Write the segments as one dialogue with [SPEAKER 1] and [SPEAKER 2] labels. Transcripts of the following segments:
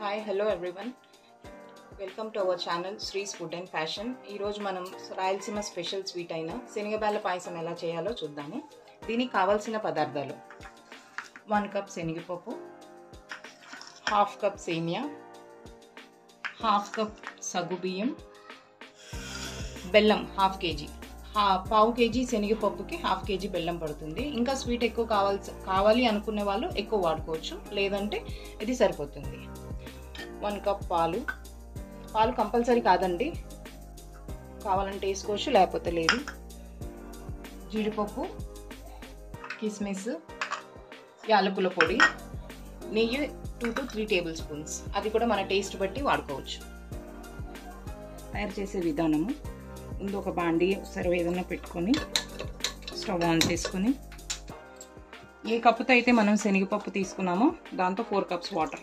[SPEAKER 1] Hi hello everyone, welcome to our channel Sree's food and fashion. ఈరోజు మనం Rayalaseema special sweet అయిన శనగబాల పాయసం ఎలా చేయాలో చూద్దాము. దీనికి కావాల్సిన పదార్థాలు: 1 కప్ శనగపప్పు, 1/2 కప్ సేమియా, 1/2 కప్ సగ్గుబియ్యం, బెల్లం 1/2 kg, 1/2 kg శనగపప్పుకి 1/2 kg బెల్లం పడుతుంది. ఇంకా స్వీట్ ఎక్కువ కావాలి అనుకునే వాళ్ళు ఎక్కువ వాడుకోవచ్చు, లేదంటే ఇది సరిపోతుంది. 1 కప్ పాలు కంపల్సరీ కాదండి, కావాలంటే వేసుకోవచ్చు లేకపోతే లేదు. జీడిపప్పు, కిస్మిస్, యాలకుల పొడి, నెయ్యి 2 to 3 టేబుల్ స్పూన్స్, అది కూడా మన టేస్ట్ బట్టి వాడుకోవచ్చు. తయారు చేసే విధానము: ముందు ఒక బాండీ సర్వ్ ఏదైనా పెట్టుకొని స్టవ్ ఆన్ చేసుకొని, ఏ కప్పుతో అయితే మనం శనగపప్పు తీసుకున్నామో దాంతో 4 కప్స్ వాటర్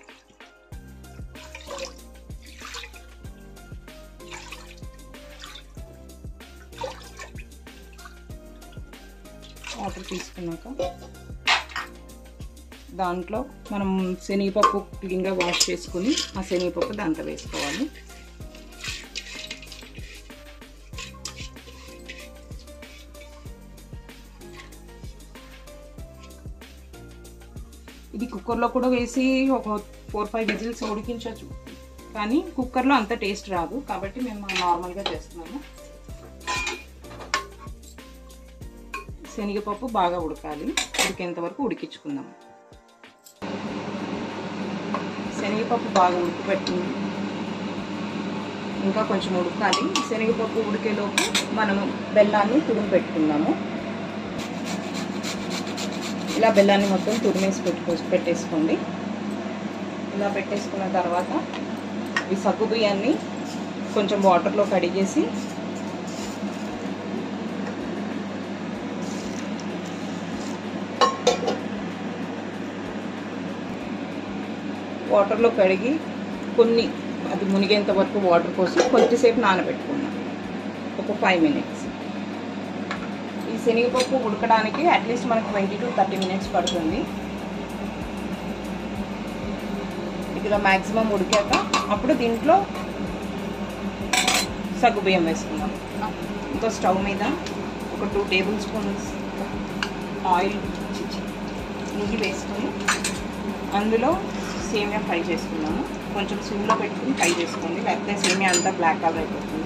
[SPEAKER 1] తీసుకున్నాక దాంట్లో మనం శనగపప్పు క్లీన్గా వాష్ చేసుకుని ఆ శనగపప్పు దాంట్లో వేసుకోవాలి. ఇది కుక్కర్లో కూడా వేసి ఒక 4-5 విజిల్స్ ఉడికించవచ్చు, కానీ కుక్కర్లో అంత టేస్ట్ రాదు, కాబట్టి మేము నార్మల్గా చేస్తున్నాము. శనగపప్పు బాగా ఉడకాలి, ఉడికేంత వరకు ఉడికించుకుందాము. శనగపప్పు బాగా ఉడకబెట్టింది, ఇంకా కొంచెం ఉడకాలి. శనగపప్పు ఉడికేలోపు మనము బెల్లాన్ని తురిమి పెట్టుకుందాము. ఇలా బెల్లాన్ని మొత్తం తురిమేసి పెట్టేసుకోండి. ఇలా పెట్టేసుకున్న తర్వాత ఈ సగ్గు బియ్యాన్ని కొంచెం వాటర్లో కడిగేసి కొన్ని అది మునిగేంత వరకు వాటర్ పోసి కొద్దిసేపు నానబెట్టుకున్నాం, ఒక 5 minutes. ఈ శనగపప్పు ఉడకడానికి అట్లీస్ట్ మనకు 20 to 30 minutes పడుతుంది. ఇలా మ్యాక్సిమం ఉడికాక అప్పుడు దీంట్లో సగ్గుబియ్యం వేసుకుందాం. ఇంకో స్టవ్ మీద ఒక 2 టేబుల్ స్పూన్స్ ఆయిల్, నెయ్యి వేసుకొని అందులో సేమియా ఫ్రై చేసుకున్నాము. కొంచెం సిమ్లో పెట్టుకుని ఫ్రై చేసుకోండి, లేకపోతే సేమియా అంతా బ్లాక్ కలర్ అయిపోతుంది.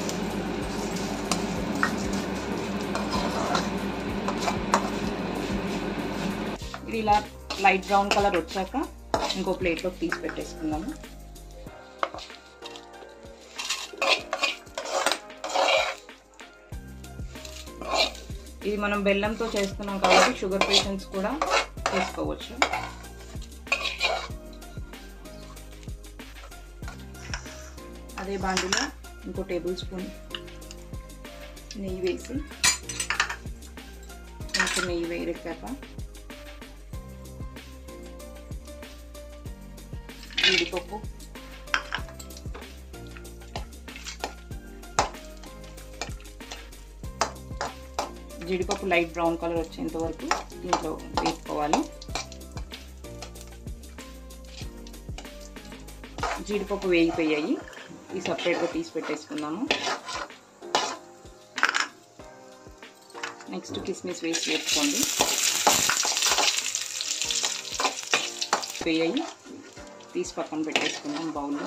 [SPEAKER 1] ఇది ఇలా లైట్ బ్రౌన్ కలర్ వచ్చాక ఇంకో ప్లేట్లోకి తీసి పెట్టేసుకుందాము. ఇది మనం బెల్లంతో చేస్తున్నాం కాబట్టి షుగర్ పేషెంట్స్ కూడా చేసుకోవచ్చు. అదే బాండిలో ఇంకో టేబుల్ స్పూన్ నెయ్యి వేసి, కొంచెం నెయ్యి వేరెక్కాక జీడిపప్పు లైట్ బ్రౌన్ కలర్ వచ్చేంత వరకు దీంట్లో వేసుకోవాలి. జీడిపప్పు వేగిపోయాయి, ఈ సపరేట్గా తీసి పెట్టేసుకుందాము. నెక్స్ట్ కిస్మిస్ వేసి వేసుకోండి. వేయాయి తీసి పక్కన పెట్టేసుకుందాం బౌల్లో.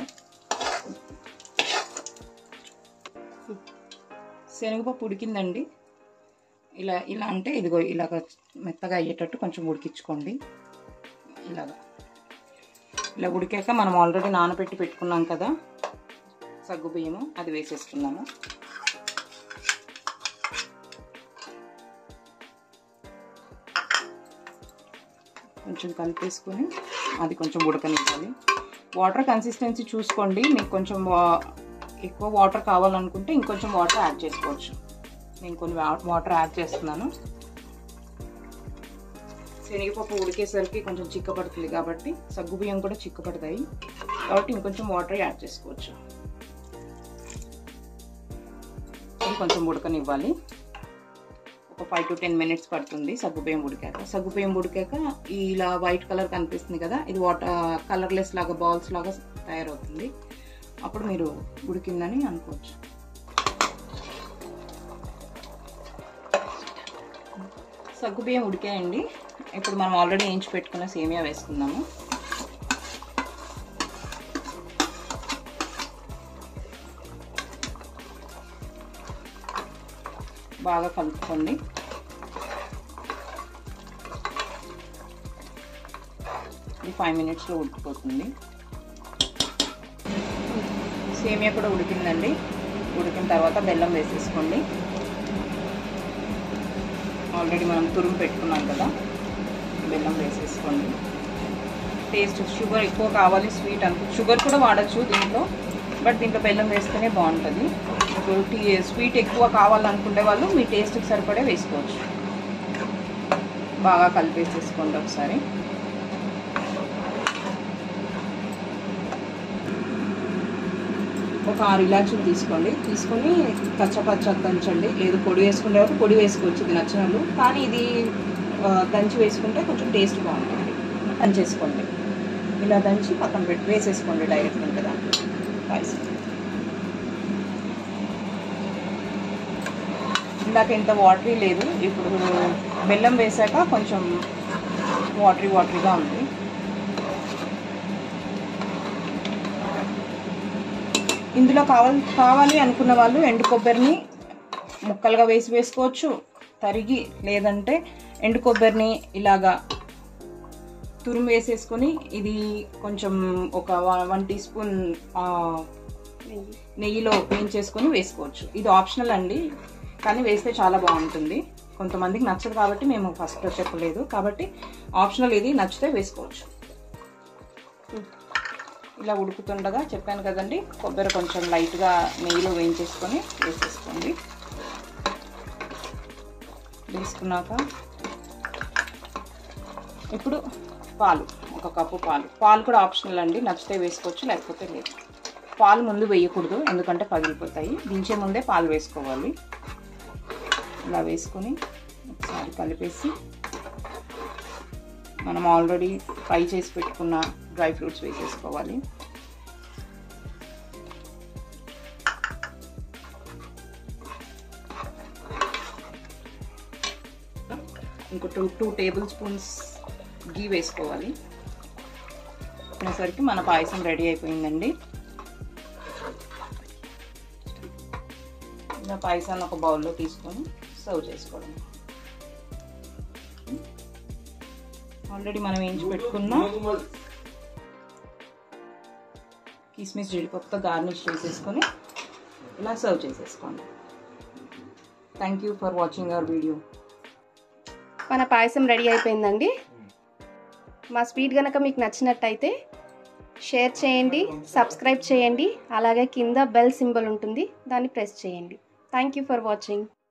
[SPEAKER 1] శనగపప్పు ఉడికిందండి. ఇలా అంటే ఇదిగో ఇలాగ మెత్తగా అయ్యేటట్టు కొంచెం ఉడికించుకోండి. ఇలా ఉడికాక మనం ఆల్రెడీ నానబెట్టి పెట్టుకున్నాం కదా సగ్గు బియ్యము, అది వేసేసుకున్నాము. కొంచెం కలిపేసుకొని అది కొంచెం ఉడకనివ్వాలి. వాటర్ కన్సిస్టెన్సీ చూసుకోండి, మీకు కొంచెం ఎక్కువ వాటర్ కావాలనుకుంటే ఇంకొంచెం వాటర్ యాడ్ చేసుకోవచ్చు. నేను కొన్ని వాటర్ యాడ్ చేస్తున్నాను. శనగపప్పు ఉడికేసరికి కొంచెం చిక్కపడుతుంది కాబట్టి సగ్గుబియ్యం కూడా చిక్కపడతాయి, కాబట్టి ఇంకొంచెం వాటర్ యాడ్ చేసుకోవచ్చు. ఇది కొంచెం ఉడకనివ్వాలి, ఒక 5 to 10 minutes పడుతుంది సగ్గుబియ్యం ఉడికాక. సగ్గుబియ్యం ఉడికాక ఇలా వైట్ కలర్ కనిపిస్తుంది కదా, ఇది కలర్లెస్ లాగా బాల్స్ లాగా తయారవుతుంది. అప్పుడు మీరు ఉడికిందని అనుకోవచ్చు. సగ్గుబియ్యం ఉడికాయండి. ఇప్పుడు మనం ఆల్రెడీ వేయించి పెట్టుకున్న సేమియా వేసుకుందాము. బాగా కలుపుకోండి. ఇది 5 మినిట్స్లో ఉడికిపోతుంది. సేమియా కూడా ఉడికిందండి. ఉడికిన తర్వాత బెల్లం వేసేసుకోండి. ఆల్రెడీ మనం తురుము పెట్టుకున్నాం కదా, బెల్లం వేసేసుకోండి. టేస్ట్ షుగర్ ఎక్కువ కావాలి స్వీట్ అనుకో, షుగర్ కూడా వాడచ్చు దీంట్లో, బట్ దీంట్లో బెల్లం వేస్తేనే బాగుంటుంది. ఇప్పుడు స్వీట్ ఎక్కువ కావాలనుకునే వాళ్ళు మీ టేస్ట్కి సరిపడే వేసుకోవచ్చు. బాగా కలిపేసేసుకోండి ఒకసారి. ఒక 6 ఇలాచీలు తీసుకొని కచ్చపచ్చ దంచండి. లేదు పొడి వేసుకునే వాళ్ళు పొడి వేసుకోవచ్చు, ఇది నచ్చిన వాళ్ళు. కానీ ఇది దంచి వేసుకుంటే కొంచెం టేస్ట్ బాగుంటుంది. దంచేసుకోండి. ఇలా దంచి పక్కన పెట్టి వేసేసుకోండి డైరెక్ట్ ఉంటుందా పాయసం. ఇందాక ఇంత వాటరీ లేదు, ఇప్పుడు బెల్లం వేసాక కొంచెం వాటరీగా ఉంది. ఇందులో కావాలి అనుకున్న వాళ్ళు ఎండు కొబ్బరిని ముక్కలుగా వేసుకోవచ్చు తరిగి, లేదంటే ఎండు కొబ్బరిని ఇలాగా తురుము వేసేసుకొని ఇది కొంచెం ఒక 1 టీ స్పూన్ నెయ్యిలో వేయించేసుకొని వేసుకోవచ్చు. ఇది ఆప్షనల్ అండి, కానీ వేస్తే చాలా బాగుంటుంది. కొంతమందికి నచ్చదు కాబట్టి మేము ఫస్ట్ చెప్పలేదు, కాబట్టి ఆప్షనల్. ఇది నచ్చితే వేసుకోవచ్చు. ఇలా ఉడుకుతుండగా చెప్పాను కదండి, కొబ్బరి కొంచెం లైట్గా నెయ్యిలో వేయించేసుకొని వేసేసుకోండి. వేసుకున్నాక ఇప్పుడు పాలు, 1 కప్పు పాలు కూడా ఆప్షనల్ అండి, నచ్చితే వేసుకోవచ్చు లేకపోతే లేదు. పాలు ముందు వేయకూడదు, ఎందుకంటే పగిలిపోతాయి. దించే ముందే పాలు వేసుకోవాలి. ఇలా వేసుకొని ఒకసారి కలిపేసి మనం ఆల్రెడీ ఫ్రై చేసి పెట్టుకున్న డ్రై ఫ్రూట్స్ వేసేసుకోవాలి. ఇంకో 2 టేబుల్ స్పూన్స్ గీ వేసుకోవాలి. అనేసరికి మన పాయసం రెడీ అయిపోయిందండి. ఇలా పాయసాన్ని ఒక బౌల్లో తీసుకొని సర్వ్ చేసుకోవడం. ఆల్రెడీ మనం వేయించి పెట్టుకున్న కిస్మిస్ జీడిపప్పుతో గార్నిష్ చేసేసుకొని ఇలా సర్వ్ చేసేసుకోండి. Thank you for watching our video.
[SPEAKER 2] మన పాయసం రెడీ అయిపోయిందండి. మా స్వీట్ కనుక మీకు నచ్చినట్టయితే షేర్ చేయండి, సబ్స్క్రైబ్ చేయండి, అలాగే కింద బెల్ సింబల్ ఉంటుంది, దాన్ని ప్రెస్ చేయండి. Thank you for watching.